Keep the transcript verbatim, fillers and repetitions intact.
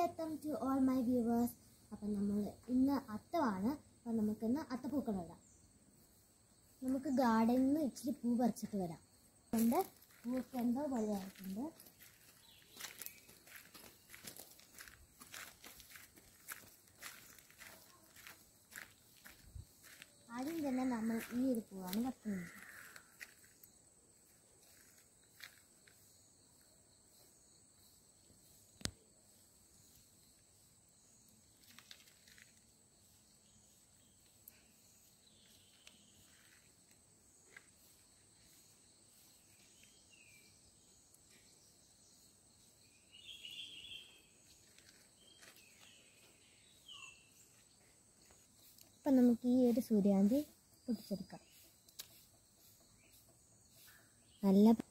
Welcome to all my viewers. അപ്പം നമ്മൾ ഇന്ന് അത്തമാണ്. അപ്പം നമുക്കിന്ന് അത്തപ്പൂക്കൾ ഇടാം. നമുക്ക് ഗാർഡനിൽ നിന്ന് ഇച്ചിരി പൂ പറിച്ചിട്ട് വരാം. അതുകൊണ്ട് പൂക്ക് എന്തോ വലുതായിട്ടുണ്ട്. ആദ്യം തന്നെ നമ്മൾ ഈ ഒരു പൂവാണ് പറിക്കുന്നത്. അപ്പം നമുക്ക് ഈ ഒരു സൂര്യകാന്തി പൊട്ടിച്ചെടുക്കാം. നല്ല